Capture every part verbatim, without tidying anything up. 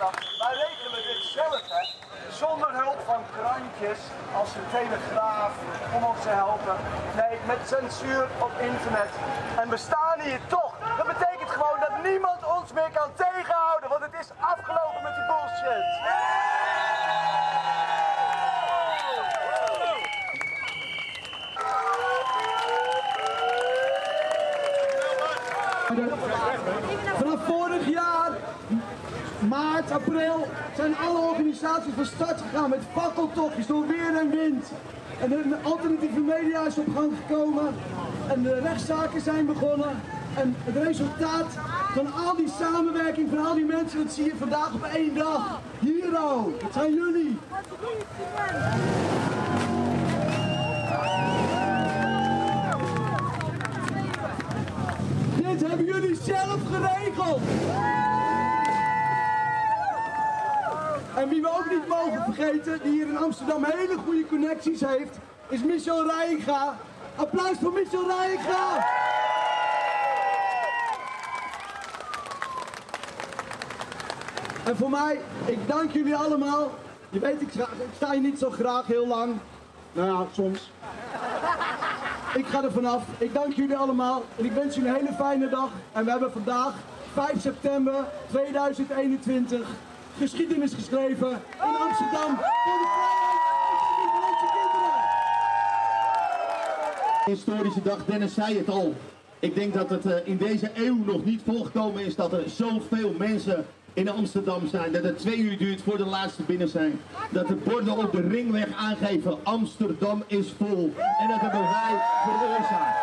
dag. Wij regelen dit zelf, hè. Zonder hulp van krantjes als de Telegraaf om ons te helpen. Nee, met censuur op internet. En we staan hier toch. Dat betekent gewoon dat niemand ons meer kan tegenhouden. Want het is afgelopen met die bullshit. Vanaf vorig jaar, maart, april, zijn alle organisaties van start gegaan met fakkeltochtjes door weer en wind. En de alternatieve media is op gang gekomen en de rechtszaken zijn begonnen. En het resultaat van al die samenwerking van al die mensen, dat zie je vandaag op één dag. Hier al, dat zijn jullie. Dit hebben jullie zelf geregeld. En wie we ook niet mogen vergeten, die hier in Amsterdam hele goede connecties heeft, is Michel Rijnga. Applaus voor Michel Rijnga! En voor mij, ik dank jullie allemaal. Je weet, ik, ik sta hier niet zo graag heel lang. Nou ja, soms. Ik ga er vanaf. Ik dank jullie allemaal en ik wens jullie een hele fijne dag. En we hebben vandaag, vijf september tweeduizend eenentwintig, geschiedenis geschreven in Amsterdam voor de vrijheid van onze kinderen. Historische dag, Dennis zei het al. Ik denk dat het in deze eeuw nog niet voorgekomen is dat er zoveel mensen in Amsterdam zijn. Dat het twee uur duurt voor de laatste binnen zijn. Dat de borden op de ringweg aangeven Amsterdam is vol. En dat hebben wij veroorzaakt.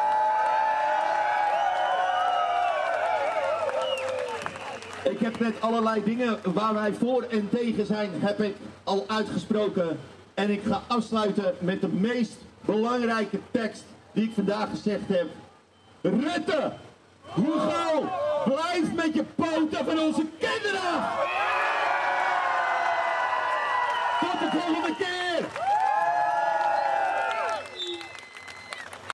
Ik heb net allerlei dingen waar wij voor en tegen zijn, heb ik al uitgesproken. En ik ga afsluiten met de meest belangrijke tekst die ik vandaag gezegd heb. Rutte! Hugo! Blijf met je poten van onze kinderen! Tot de volgende keer!